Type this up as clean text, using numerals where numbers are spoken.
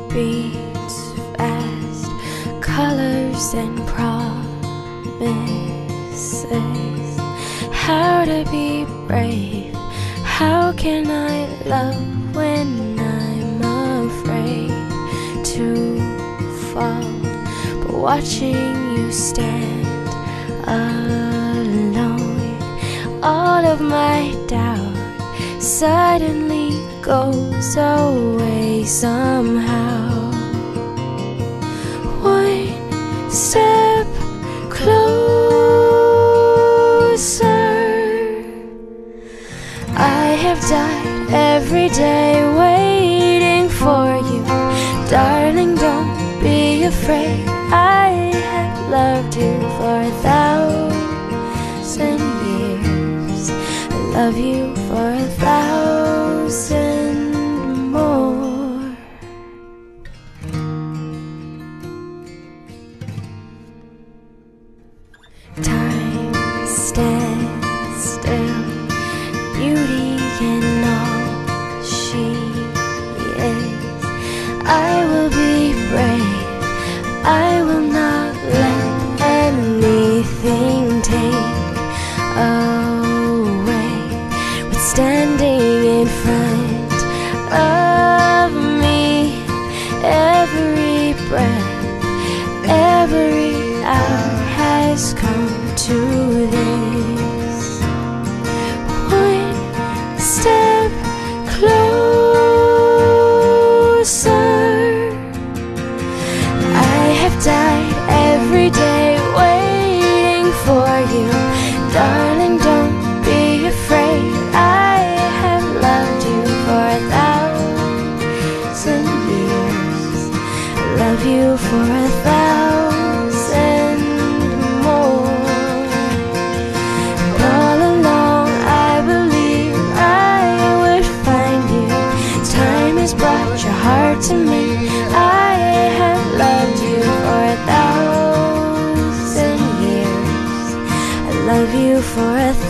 beats fast, colors and promises. How to be brave, how can I love when I'm afraid to fall? But watching you stand alone, all of my doubt suddenly goes away somehow. One step closer. I have died every day waiting for you. Darling, don't be afraid. I have loved you for 1,000 years. I love you for 1,000 more. Time stands still, beauty in all she is. I will be brave, I will not let anything take away what's standing in front of me. Every breath, every hour has come to this. One step closer. I have died every day waiting for you. Darling, don't be afraid. I have loved you for 1,000 years. I love you for 1,000 more. All along I believe I would find you. Time has brought your heart to me. I have loved you for 1,000 years. I love you for 1,000